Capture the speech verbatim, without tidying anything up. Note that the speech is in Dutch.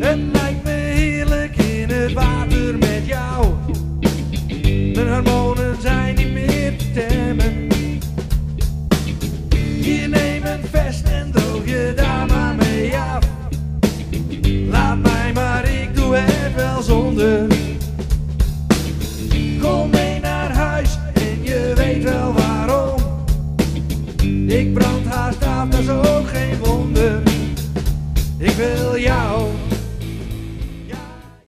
Het lijkt me heerlijk in het water met jou. Mijn hormonen zijn niet meer te temmen. Hier neem een vest en droog je daar maar mee af.